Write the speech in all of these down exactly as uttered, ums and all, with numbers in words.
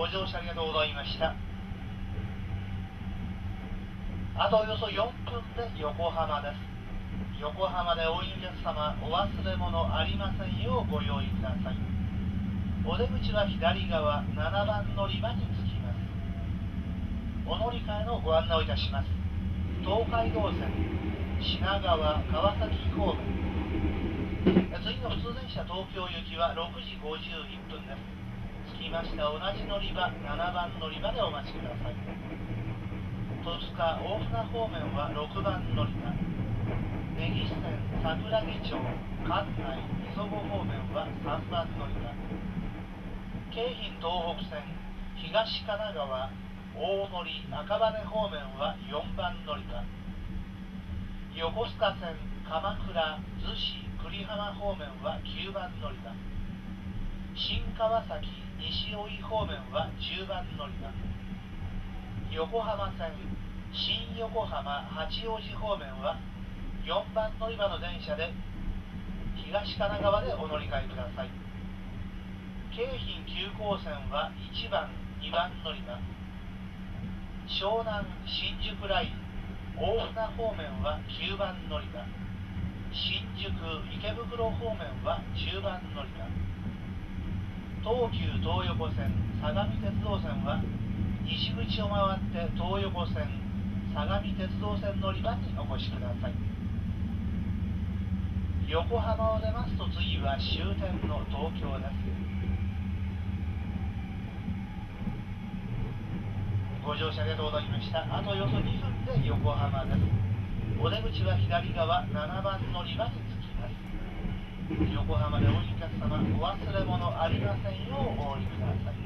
ご乗車ありがとうございました。あとおよそよんぷんで横浜です。横浜でお降りのお客様、お忘れ物ありませんようご用意ください。お出口は左側ななばん乗り場に着きます。お乗り換えのご案内をいたします。東海道線品川川崎方面、次の普通電車東京行きはろくじごじゅういっぷんです。着きました同じ乗り場ななばん乗り場でお待ちください。戸塚大船方面はろくばん乗り場、根岸線桜木町関内磯子方面はさんばん乗り場、京浜東北線東神奈川大森赤羽方面はよんばん乗り場、横須賀線鎌倉逗子久里浜方面はきゅうばん乗り場、新川崎西大井方面はじゅうばん乗り場、横浜線新横浜八王子方面はよんばん乗り場の電車で東神奈川でお乗り換えください。京浜急行線はいちばんにばん乗り場、湘南新宿ライン大船方面はきゅうばん乗り場、新宿池袋方面はじゅうばん乗り場、東急東横線相模鉄道線は西口を回って東横線相模鉄道線乗り場にお越しください。横浜を出ますと次は終点の東京です。ご乗車ありがとうございました。あとおよそにふんで横浜です。お出口は左側ななばん乗り場に着きます。横浜でお降りのお客様、お忘れ物ありませんようお降りください。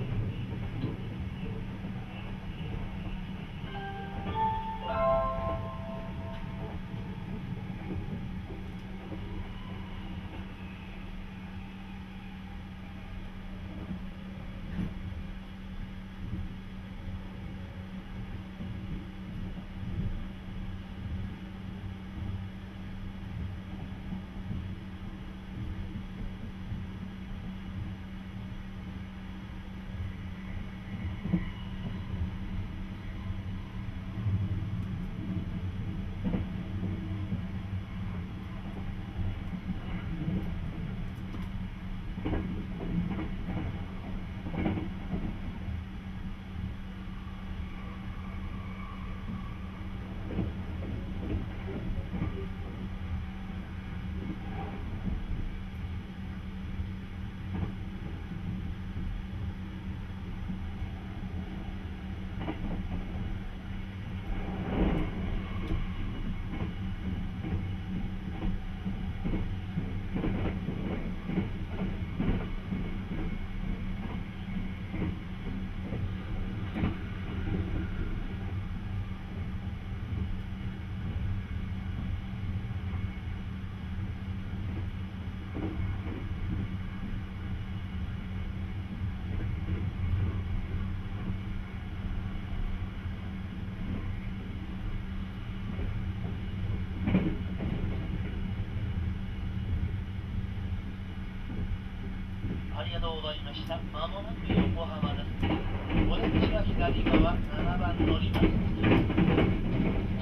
ありがとうございました。まもなく横浜です。お出口は左側ななばん乗り場に着きます。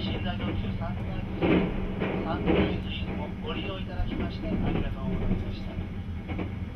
寝台特急サンライズサンライズイズもご利用いただきましてありがとうございました。